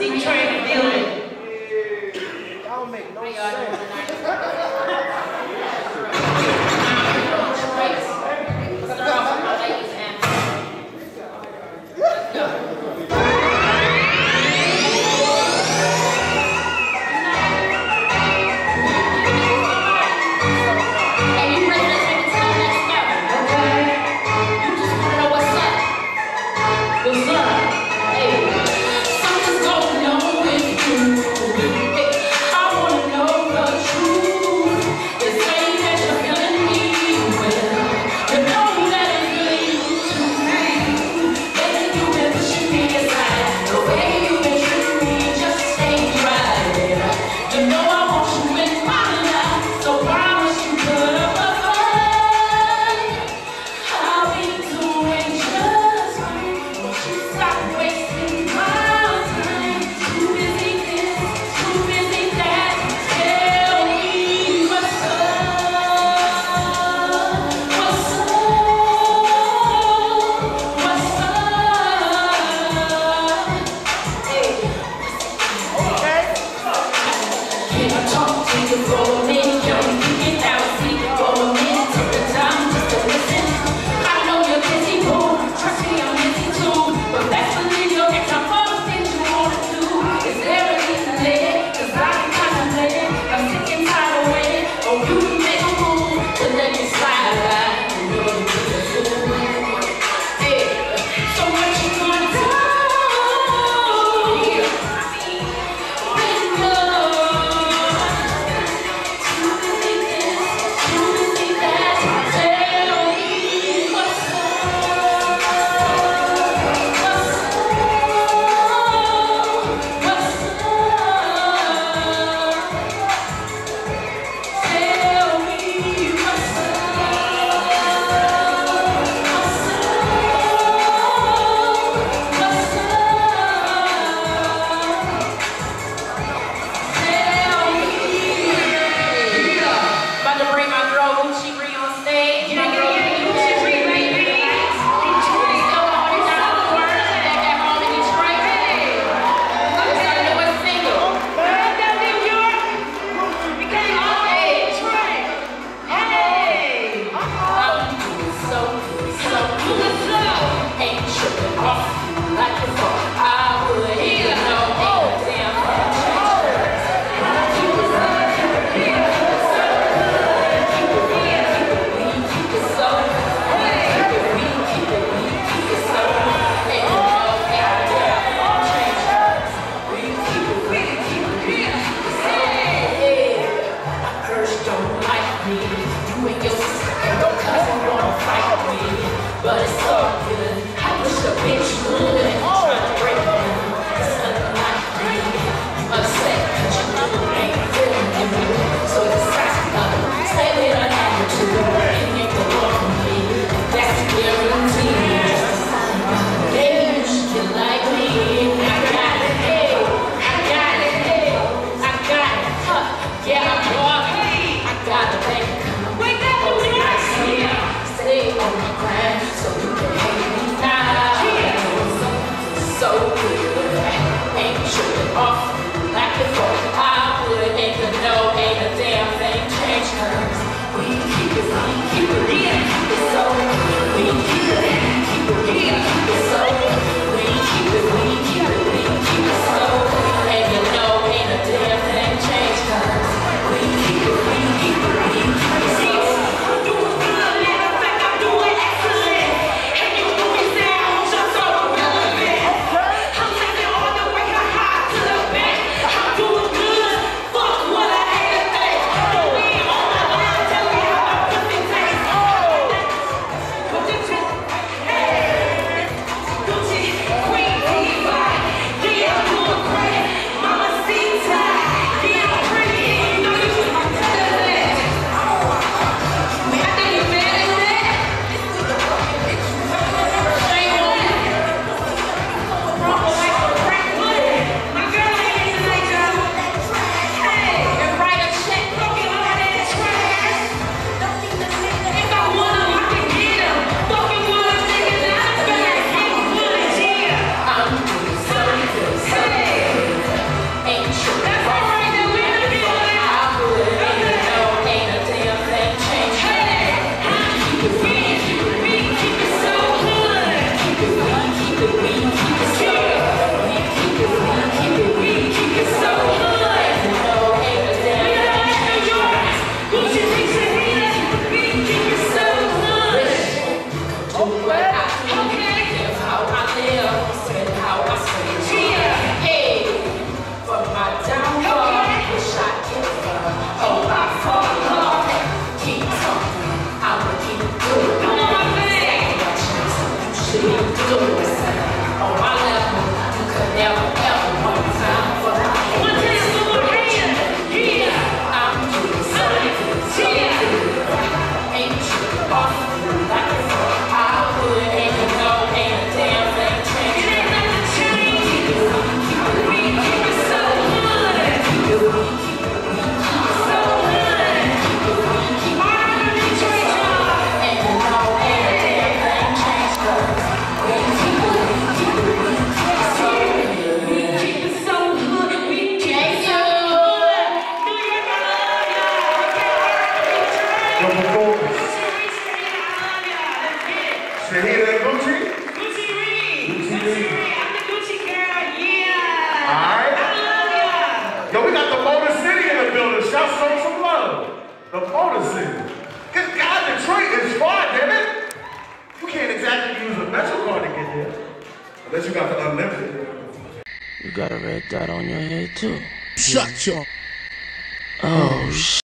Detroit building. Y'all make no How y'all doing sense. tonight? Start off with my ladies anthem. Let's go. Hey, you ready to take it to the next level? Okay. You just wanna know what's up. What's up? Hey, something's going on with you. Hey, I wanna know the truth. They say that you're feeling me well. You know that it's really you too. Lately you've been pushing me aside. The way you've been treating me just ain't right. You know I want you in my life, so promise you put up a fight. I'll be doing just fine. Won't you stop wasting my time? Too busy this, too busy that. Tell me what's up. What's up? What's up? Hey. Can I talk to you for a minute? Can we kick it out, see for a minute? Take the time just to listen. I know you're busy, boo. Trust me, I'm busy too. But that's when your ex, I'm first thing you wanna do. Is there a reason there? 'Cause I've been contemplating. I'm sick and tired of waiting. Oh, you can make a move to let me slide right. You know you can do. Hey, so what you gonna do? About to bring my girl Gucci Bree on stage. My girl Gucci Bree, baby. Still holding down the words back at home in Detroit. It's our newest single. So ain't tripping off like before. I would even know ain't a damn but it's all good. I wish a bitch would try to break me down. It's nothing like me. You upset because you ain't feeling me. So decide to stay with an attitude and you can walk with me. That's a guarantee. Maybe you should get like me. I got it, hey. I got it, hey. I got it, huh. Yeah, I'm walking. I got it, baby. Wake up, stay on the grind so you can hate me now. So good, ain't tripping off like before. I would ain't the no, ain't a damn thing changed. 'Cause we keep it real, keep it so. We keep it real, keep it so. We keep it so. And you know ain't a damn thing changed. 'Cause we keep it real, keep it so. The photo city. This guy in Detroit is far, damn it. You can't exactly use a Metro card to get there. Unless you got the unlimited. You got a red dot on your head too. Shut your. Oh, shit.